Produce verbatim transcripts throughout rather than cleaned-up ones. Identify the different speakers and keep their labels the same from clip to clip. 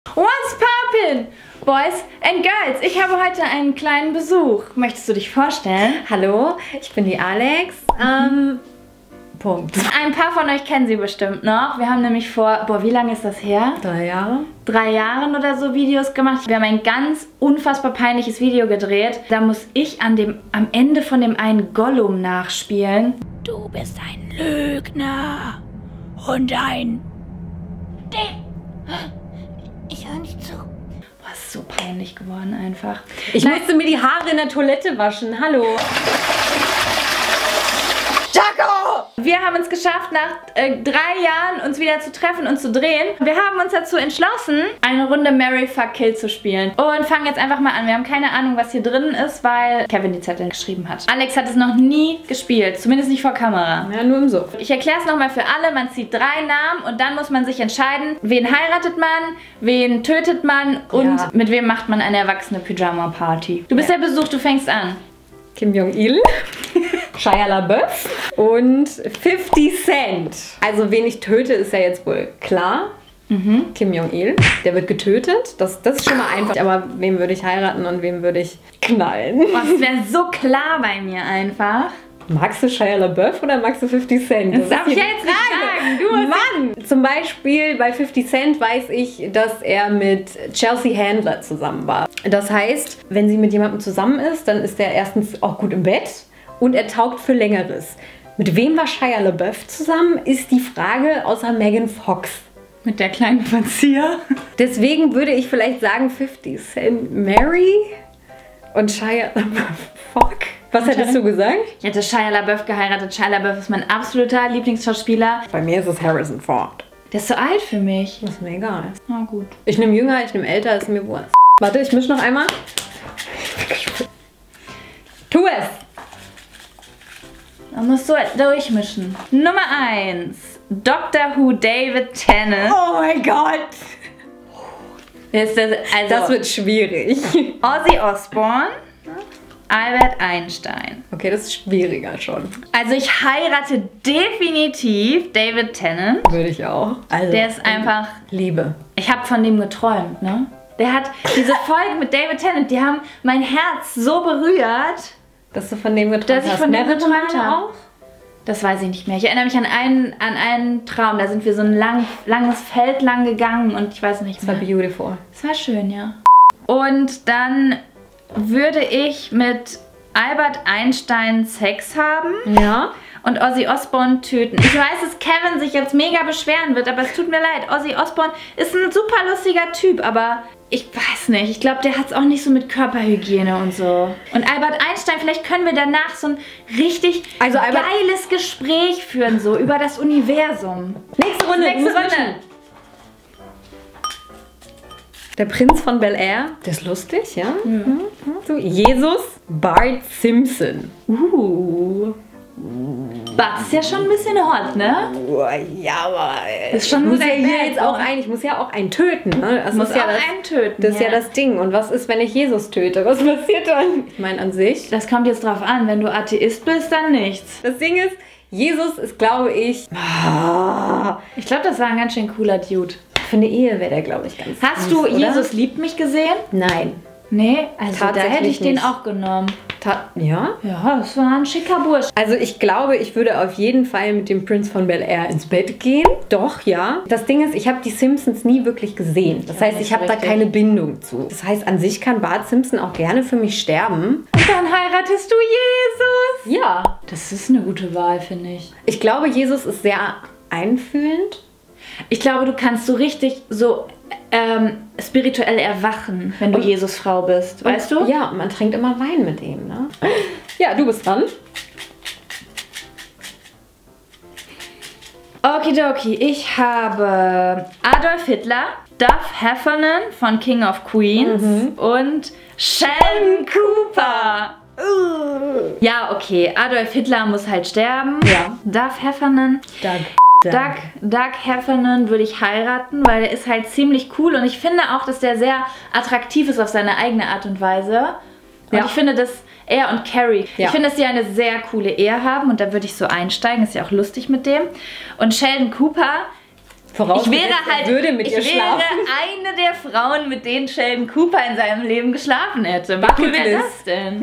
Speaker 1: What's poppin'? Boys and Girls, ich habe heute einen kleinen Besuch. Möchtest du dich vorstellen?
Speaker 2: Hallo, ich bin die Alex. Ähm, Punkt.
Speaker 1: Ein paar von euch kennen sie bestimmt noch. Wir haben nämlich vor, boah, wie lange ist das her?
Speaker 2: Drei Jahre.
Speaker 1: Drei Jahren oder so Videos gemacht. Wir haben ein ganz unfassbar peinliches Video gedreht. Da muss ich an dem, am Ende von dem einen Gollum nachspielen.
Speaker 3: Du bist ein Lügner und ein... Ich höre nicht zu.
Speaker 1: Boah, ist so peinlich geworden einfach.
Speaker 2: Ich Nein. musste mir die Haare in der Toilette waschen. Hallo.
Speaker 1: Wir haben es geschafft, nach äh, drei Jahren uns wieder zu treffen und zu drehen. Wir haben uns dazu entschlossen, eine Runde Marry, Fuck, Kill zu spielen. Und fangen jetzt einfach mal an. Wir haben keine Ahnung, was hier drin ist, weil Kevin die Zettel geschrieben hat. Alex hat es noch nie gespielt, zumindest nicht vor Kamera.
Speaker 2: Ja, nur im Suff.
Speaker 1: Ich erkläre es nochmal für alle. Man zieht drei Namen und dann muss man sich entscheiden, wen heiratet man, wen tötet man und
Speaker 2: ja.
Speaker 1: mit wem macht man eine erwachsene Pyjama-Party. Du bist ja. der Besuch, du fängst an.
Speaker 2: Kim Jong-il, Shia LaBeouf und fifty Cent. Also wen ich töte, ist ja jetzt wohl klar. Mhm. Kim Jong-il, der wird getötet. Das, das ist schon mal einfach. Aber wem würde ich heiraten und wem würde ich knallen?
Speaker 1: Oh, das wäre so klar bei mir einfach.
Speaker 2: Magst du Shia LaBeouf oder magst du fifty Cent?
Speaker 1: Das, das darf ich ja jetzt nicht sagen. Du
Speaker 2: Mann! Zum Beispiel bei fifty Cent weiß ich, dass er mit Chelsea Handler zusammen war. Das heißt, wenn sie mit jemandem zusammen ist, dann ist er erstens auch gut im Bett und er taugt für Längeres. Mit wem war Shia LaBeouf zusammen, ist die Frage, außer Megan Fox.
Speaker 1: Mit der kleinen Verzieher.
Speaker 2: Deswegen würde ich vielleicht sagen fifty Cent Mary und Shia LaBeouf Fuck. Was hättest du gesagt?
Speaker 1: Ich hätte Shia LaBeouf geheiratet. Shia LaBeouf ist mein absoluter Lieblingsschauspieler.
Speaker 2: Bei mir ist es Harrison Ford.
Speaker 1: Der ist so alt für mich.
Speaker 2: Das ist mir egal.
Speaker 1: Na gut.
Speaker 2: Ich nehme jünger, ich nehme älter, ist mir wurscht. Warte, ich mische noch einmal. Tu es!
Speaker 1: Man muss so durchmischen. Nummer eins. Doctor Who David Tennant.
Speaker 2: Oh mein Gott!
Speaker 1: Ist das, also
Speaker 2: das wird schwierig.
Speaker 1: Ozzy Osbourne. Albert Einstein.
Speaker 2: Okay, das ist schwieriger schon.
Speaker 1: Also ich heirate definitiv David Tennant.
Speaker 2: Würde ich auch. Also,
Speaker 1: der ist einfach...
Speaker 2: Liebe.
Speaker 1: Ich habe von dem geträumt, ne? Der hat diese Folgen mit David Tennant, die haben mein Herz so berührt.
Speaker 2: Dass du von dem geträumt hast.
Speaker 1: Dass ich von dem geträumt
Speaker 2: habe.
Speaker 1: habe. Das weiß ich nicht mehr. Ich erinnere mich an einen, an einen Traum. Da sind wir so ein lang, langes Feld lang gegangen und ich weiß nicht mehr.
Speaker 2: Das war beautiful.
Speaker 1: Das war schön, ja. Und dann würde ich mit Albert Einstein Sex haben.
Speaker 2: Ja.
Speaker 1: Und Ozzy Osbourne töten. Ich weiß, dass Kevin sich jetzt mega beschweren wird, aber es tut mir leid. Ozzy Osbourne ist ein super lustiger Typ, aber ich weiß nicht. Ich glaube, der hat es auch nicht so mit Körperhygiene und so. Und Albert Einstein, vielleicht können wir danach so ein richtig
Speaker 2: also Albert
Speaker 1: geiles Gespräch führen, so über das Universum.
Speaker 2: Nächste Runde.
Speaker 1: Nächste Runde.
Speaker 2: Der Prinz von Bel-Air, der ist lustig, ja?
Speaker 1: Mhm.
Speaker 2: So, Jesus Bart Simpson.
Speaker 1: Uh. Bart ist ja schon ein bisschen hot, ne?
Speaker 2: Oh, ja, aber
Speaker 1: das ist schon
Speaker 2: ich muss ja
Speaker 1: ein
Speaker 2: hier
Speaker 1: Bad
Speaker 2: jetzt auch
Speaker 1: Boy.
Speaker 2: ein, ich muss ja auch einen töten, ne? Das
Speaker 1: muss
Speaker 2: ist ja
Speaker 1: auch
Speaker 2: das,
Speaker 1: einen töten.
Speaker 2: Das ist
Speaker 1: ja.
Speaker 2: ja das Ding. Und was ist, wenn ich Jesus töte? Was passiert dann? Ich meine, an sich.
Speaker 1: Das kommt jetzt drauf an. Wenn du Atheist bist, dann nichts.
Speaker 2: Das Ding ist, Jesus ist, glaube ich...
Speaker 1: Ich glaube, das war ein ganz schön cooler Dude.
Speaker 2: Für eine Ehe wäre der, glaube ich, ganz
Speaker 1: Hast
Speaker 2: süß,
Speaker 1: du
Speaker 2: oder?
Speaker 1: Jesus liebt mich gesehen?
Speaker 2: Nein.
Speaker 1: Nee, also da hätte ich den
Speaker 2: nicht.
Speaker 1: auch genommen.
Speaker 2: Ta ja?
Speaker 1: Ja, das war ein schicker Bursch.
Speaker 2: Also ich glaube, ich würde auf jeden Fall mit dem Prinz von Bel-Air ins Bett gehen. Doch, ja. Das Ding ist, ich habe die Simpsons nie wirklich gesehen. Das
Speaker 1: Ja,
Speaker 2: heißt, ich habe da
Speaker 1: richtig.
Speaker 2: keine Bindung zu. Das heißt, an sich kann Bart Simpson auch gerne für mich sterben.
Speaker 1: Und dann heiratest du Jesus.
Speaker 2: Ja.
Speaker 1: Das ist eine gute Wahl, finde ich.
Speaker 2: Ich glaube, Jesus ist sehr einfühlend.
Speaker 1: Ich glaube, du kannst so richtig so ähm, spirituell erwachen, wenn du
Speaker 2: Und-
Speaker 1: Jesus Frau bist. Weißt du?
Speaker 2: Ja, man trinkt immer Wein mit ihm, ne? Ja, du bist dran.
Speaker 1: Okidoki, ich habe Adolf Hitler, Duff Heffernan von King of Queens
Speaker 2: Mhm.
Speaker 1: und Sheldon Cooper. Uh. Ja, okay, Adolf Hitler muss halt sterben.
Speaker 2: Ja.
Speaker 1: Duff Heffernan.
Speaker 2: Doug.
Speaker 1: Doug, Doug Heffernan würde ich heiraten, weil der ist halt ziemlich cool und ich finde auch, dass der sehr attraktiv ist auf seine eigene Art und Weise. Und
Speaker 2: Ja.
Speaker 1: ich finde, dass er und Carrie,
Speaker 2: Ja.
Speaker 1: ich finde, dass sie eine sehr coole Ehe haben und da würde ich so einsteigen, ist ja auch lustig mit dem. Und Sheldon Cooper,
Speaker 2: Vorausgesetzt,
Speaker 1: Ich wäre
Speaker 2: er
Speaker 1: halt,
Speaker 2: würde mit
Speaker 1: ich
Speaker 2: ihr
Speaker 1: wäre
Speaker 2: schlafen.
Speaker 1: eine der Frauen, mit denen Sheldon Cooper in seinem Leben geschlafen hätte. Wie cool wäre das denn?
Speaker 2: Ja.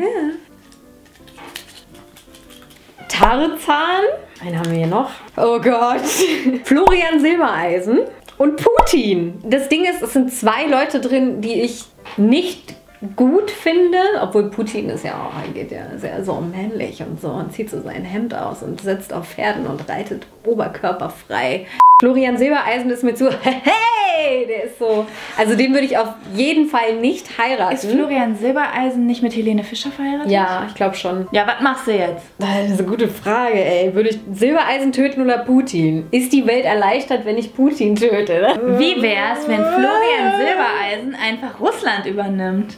Speaker 2: Tarzan. Einen haben wir hier noch. Oh Gott. Florian Silbereisen und Putin. Das Ding ist, es sind zwei Leute drin, die ich nicht gut finde, obwohl Putin ist ja auch, er geht ja sehr so männlich und so und zieht so sein Hemd aus und sitzt auf Pferden und reitet oberkörperfrei. Florian Silbereisen ist mit so, hey, der ist so, also den würde ich auf jeden Fall nicht heiraten.
Speaker 1: Ist Florian Silbereisen nicht mit Helene Fischer verheiratet?
Speaker 2: Ja, ich glaube schon.
Speaker 1: Ja, was machst du jetzt?
Speaker 2: Das ist eine gute Frage, ey. Würde ich Silbereisen töten oder Putin? Ist die Welt erleichtert, wenn ich Putin töte? Ne?
Speaker 1: Wie wär's, wenn Florian Silbereisen einfach Russland übernimmt?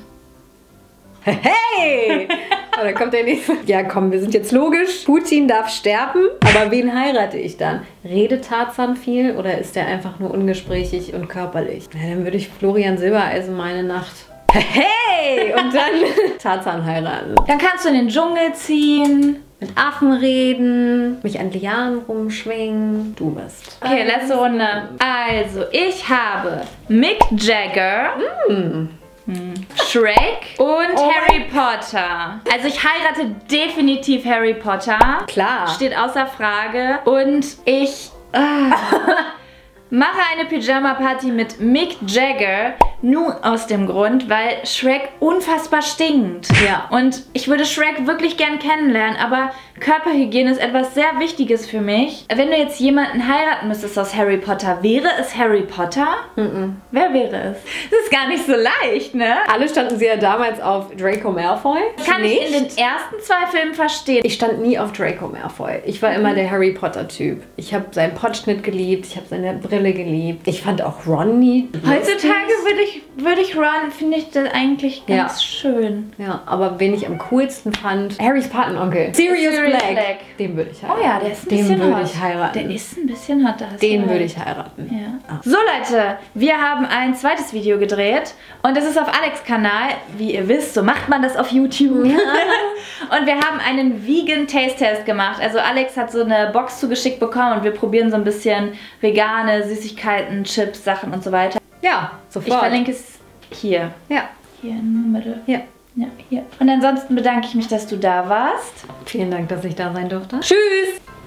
Speaker 2: Hey! Oh, da kommt der nächste. Ja, komm, wir sind jetzt logisch. Putin darf sterben, aber wen heirate ich dann? Redet Tarzan viel oder ist der einfach nur ungesprächig und körperlich? Ja, dann würde ich Florian Silbereisen meine Nacht. Hey! Und dann Tarzan heiraten.
Speaker 1: Dann kannst du in den Dschungel ziehen.
Speaker 2: Mit Affen reden, mich an Lianen rumschwingen. Du bist.
Speaker 1: Okay, letzte Runde. Also, ich habe Mick Jagger.
Speaker 2: Mm.
Speaker 1: Shrek und
Speaker 2: Oh
Speaker 1: Harry Potter. Also ich heirate definitiv Harry Potter.
Speaker 2: Klar.
Speaker 1: Steht außer Frage. Und ich äh, mache eine Pyjama-Party mit Mick Jagger. Nur aus dem Grund, weil Shrek unfassbar stinkt.
Speaker 2: Ja.
Speaker 1: Und ich würde Shrek wirklich gern kennenlernen, aber Körperhygiene ist etwas sehr Wichtiges für mich. Wenn du jetzt jemanden heiraten müsstest aus Harry Potter, wäre es Harry Potter?
Speaker 2: Mm-mm.
Speaker 1: Wer wäre es? Das ist gar nicht so leicht, ne?
Speaker 2: Alle standen sie ja damals auf Draco Malfoy.
Speaker 1: Kann ich in den
Speaker 2: Nicht?
Speaker 1: ersten zwei Filmen verstehen.
Speaker 2: Ich stand nie auf Draco Malfoy. Ich war immer der Harry Potter Typ. Ich habe seinen Pottschnitt geliebt, ich habe seine Brille geliebt. Ich fand auch Ron nie
Speaker 1: Heutzutage würde ich, würde ich Ron, finde ich das eigentlich ganz
Speaker 2: Ja.
Speaker 1: schön.
Speaker 2: Ja, aber wen ich am coolsten fand, Harrys Patenonkel. Sirius,
Speaker 1: Sirius
Speaker 2: Black.
Speaker 1: Black.
Speaker 2: Den würde ich heiraten.
Speaker 1: Oh ja, der ist ein
Speaker 2: Den
Speaker 1: bisschen
Speaker 2: würde
Speaker 1: hot.
Speaker 2: ich heiraten.
Speaker 1: Der ist ein bisschen hot. Da hast
Speaker 2: Den
Speaker 1: du
Speaker 2: würde
Speaker 1: recht.
Speaker 2: ich heiraten.
Speaker 1: Ja.
Speaker 2: Ah.
Speaker 1: So Leute, wir haben ein zweites Video gedreht und das ist auf Alex Kanal. Wie ihr wisst, so macht man das auf YouTube.
Speaker 2: Ja.
Speaker 1: Und wir haben einen Vegan Taste Test gemacht. Also Alex hat so eine Box zugeschickt bekommen und wir probieren so ein bisschen vegane Süßigkeiten, Chips, Sachen und so weiter.
Speaker 2: Ja,
Speaker 1: Ich
Speaker 2: sofort.
Speaker 1: verlinke es hier.
Speaker 2: Ja.
Speaker 1: Hier in der Mitte.
Speaker 2: Ja.
Speaker 1: Ja, hier. Und ansonsten bedanke ich mich, dass du da warst.
Speaker 2: Vielen Dank, dass ich da sein durfte. Tschüss!